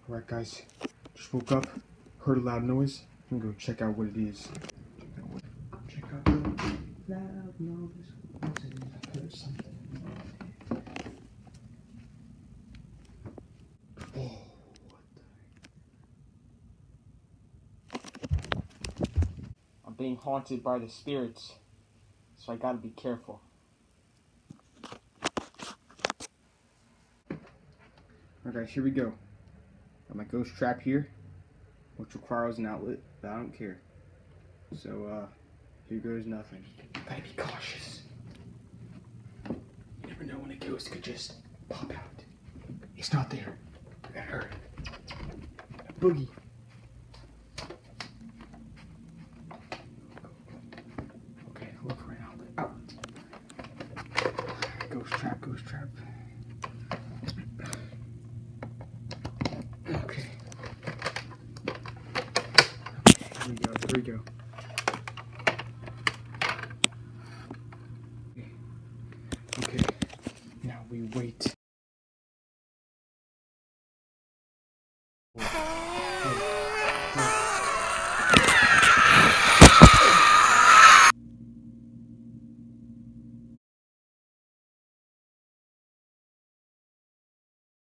Alright guys, just woke up, heard a loud noise. I'm gonna go check out what it is. Check out the loud noise. I heard something. Oh, what the... I'm being haunted by the spirits, so I gotta be careful. Alright guys, here we go. Got my ghost trap here, which requires an outlet, but I don't care. So, here goes nothing. Gotta be cautious. You never know when a ghost could just pop out. It's not there. I heard. A boogie. Okay, look around. Out. Ghost trap, ghost trap. Okay. Here we go, here we go. Okay, now we wait.